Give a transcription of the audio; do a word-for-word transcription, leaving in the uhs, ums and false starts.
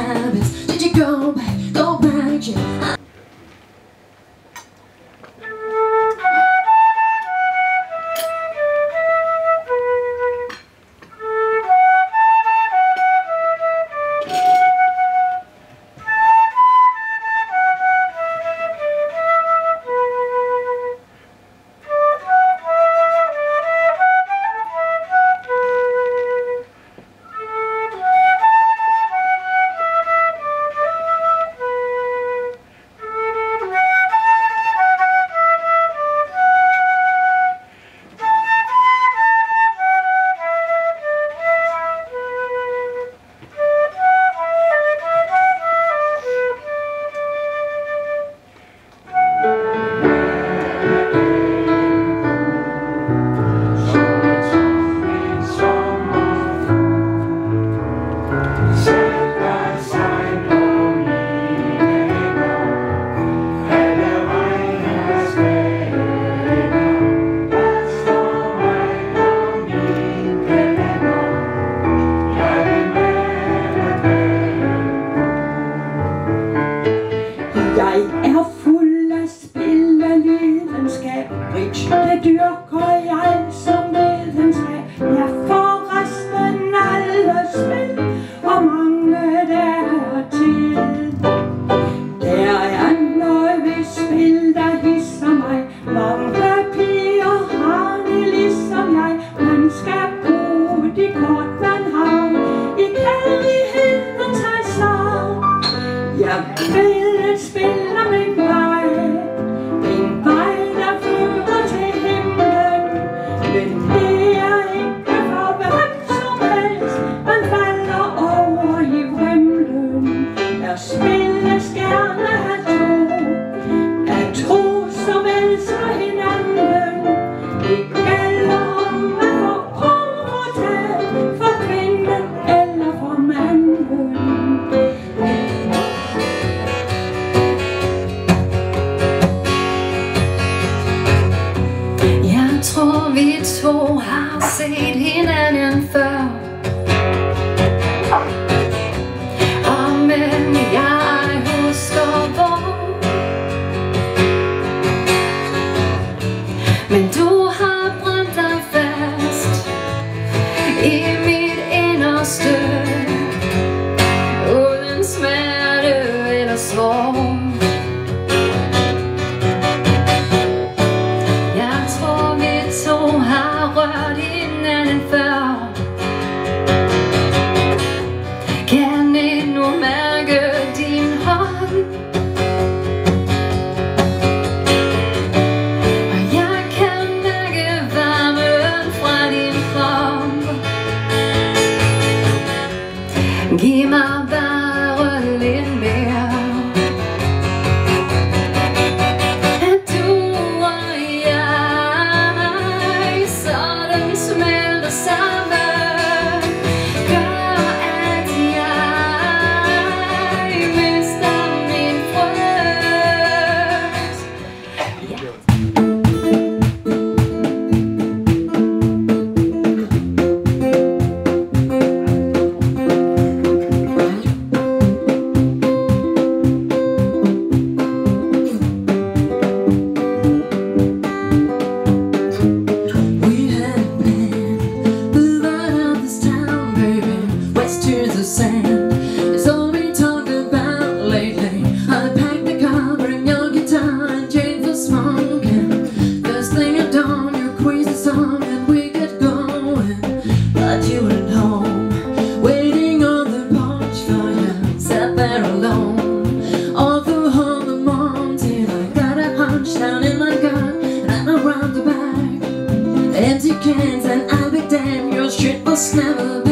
habits. Did you go back, go back, yeah? Jeg er fuld af spil af lidenskab. Bridge, det dyrker jeg som videnskab. Jeg får resten alle spil, og mange der til. Der er noget ved spil, der hisser mig. Mange piger har det ligesom jeg. Man skal bruge de kort, man har i kærlighedens hejsnavn. Jeg vil et spil om en vej, en vej, der fører til himlen. Men det er ikke for hvem som helst, man falder over i vrimlen. Der spilles gerne af to, af to som elsker hinanden. Det gælder om at få overtaget for kvinden eller for manden. Jeg tror vi to har set hinanden før. Og men jeg husker hvor. Men du har brændt dig fast i mit inderste, uden smerte eller sorg. Har rørt hinanden før. Kan endnu mærke din hånd, og jeg kan mærke varmen fra din krop. Giv mig bare lidt mere. It's all we talk about lately. I packed the car, bring your guitar and Jane for smoking. First thing at dawn, you quiz the song and we get going. But you went home, waiting on the porch for you. Sat there alone, all through all the morning till I got a hunch down in my gut and around the back. Empty cans and I'll be damned, your shit was never